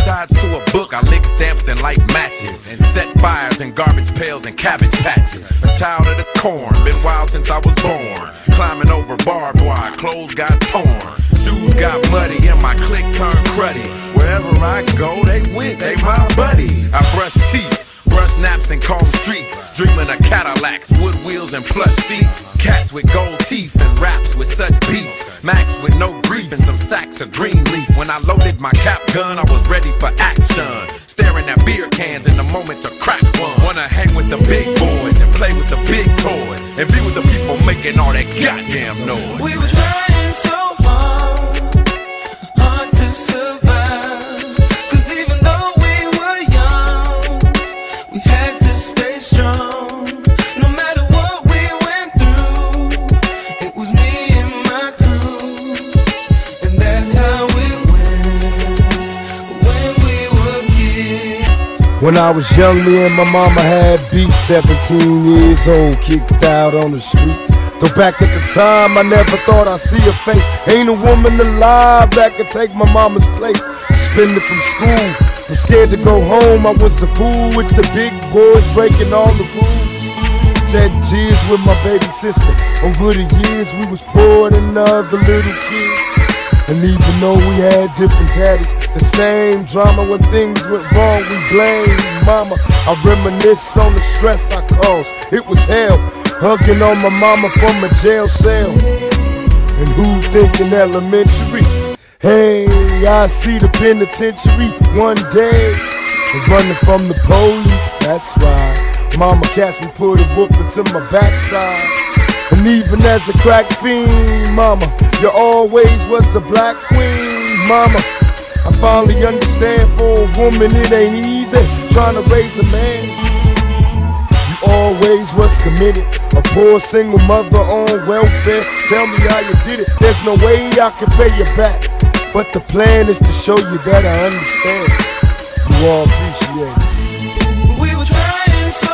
sides to a book, I lick stamps and light matches, and set fires in garbage pails and cabbage patches. A child of the corn, been wild since I was born. Climbing over barbed wire, clothes got torn. Shoes got muddy and my clique turned cruddy. Wherever I go, they went, they my buddies. I brush teeth, brush naps and comb streets, dreaming of Cadillacs, wood wheels and plush seats. Cats with gold teeth and raps with such beats. Max with no grief and some sacks of green leaf. When I loaded my cap gun, I was ready for action. Staring at beer cans in the moment to crack one. Wanna hang with the big boys and play with the big toys, and be with the people making all that goddamn noise. We were trying so hard to survive, 'cause even though we were young, we had to stay strong. No matter what we went through, it was me and my crew, and that's how it went when we were kids. When I was young, me and my mama had beef. 17 years old, kicked out on the streets. Though back at the time, I never thought I'd see her face. Ain't a woman alive that could take my mama's place. Suspended from school, I'm scared to go home. I was a fool with the big boys breaking all the rules. Shedding tears with my baby sister. Over the years, we was poor than other little kids. And even though we had different daddies, the same drama when things went wrong, we blame mama. I reminisce on the stress I caused. It was hell, hugging on my mama from a jail cell. And who thinking elementary? Hey, I see the penitentiary one day. Running from the police, that's right. Mama catch me, put a whooping to my backside. And even as a crack fiend, mama, you always was a black queen, mama. I finally understand for a woman it ain't easy trying to raise a man. You always was committed, a poor single mother on welfare. Tell me how you did it, there's no way I can pay you back. But the plan is to show you that I understand. You all appreciate it. We were trying so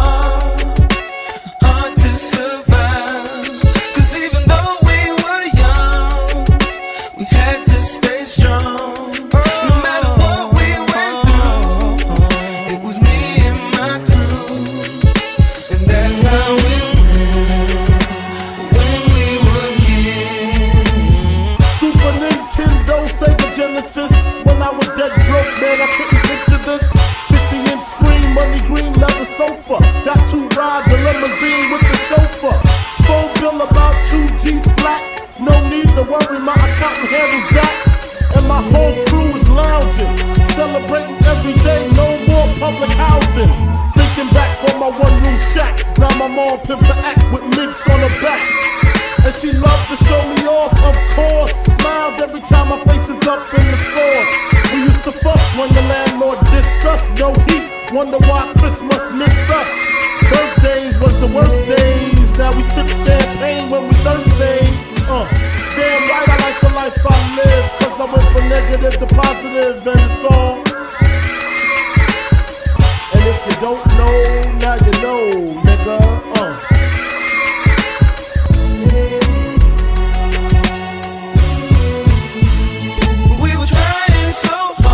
hard to survive, 'cause even though we were young, we had to stay strong. No matter what we went through, it was me and my crew, and that's how it went when we were kids. Super Nintendo, Sega Genesis. When I was dead broke, man, I couldn't picture this. 50-inch screen, money green leather sofa. Got 2 rides, a limousine with the chauffeur. Phone bill about 2 G's flat. No need to worry, my accountant handles that. And my whole crew is lounging, celebrating every day, no more public housing. Thinking back on my one-room shack. Now my mom pimps an act with minks on her back. And she loves to show me off, of course. Smiles every time my face is up in the source. We used to fuss when the landlord dissed us. No heat, wonder why Christmas missed us. Birthdays was the worst days. Now we sip champagne when we thirsty. Damn right I like the life I live, 'cause I went from negative to positive, and it's all. And if you don't know, now you know, nigga. We were trying so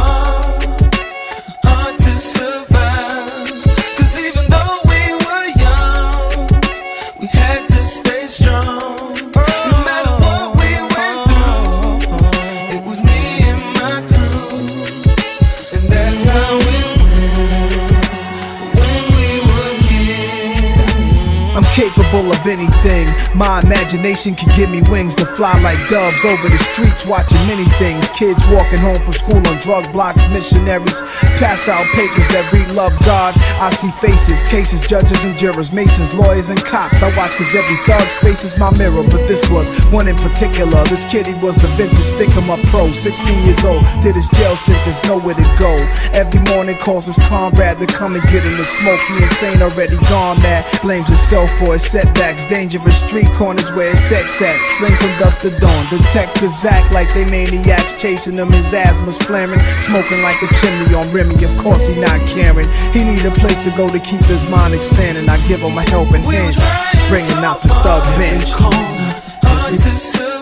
hard to survive, 'cause even though we were young, we had to stay strong. No matter what we went through, it was me and my crew, and that's how it went when we were kids. I'm capable of anything. My imagination can give me wings to fly like doves over the streets, watching many things. Kids walking home from school on drug blocks, missionaries pass out papers that read love God. I see faces, cases, judges and jurors, masons, lawyers and cops. I watch 'cause every thug's face is my mirror, but this was one in particular. This kid, he was the vintage stick-em-up pro, 16 years old, did his jail sentence, nowhere to go. Every morning calls his comrade to come and get him to smoke. He insane, already gone mad, blames himself for his setbacks. Dangerous street corners where his set's at, sling from dusk to dawn. Detectives act like they maniacs, chasing him, his asthma's flaring, smoking like a chimney on Remy. Of course he not caring, he need a place to go to keep his mind expanding. I give him a helping hand, bringing out the Thug's Bench. Hard to survive.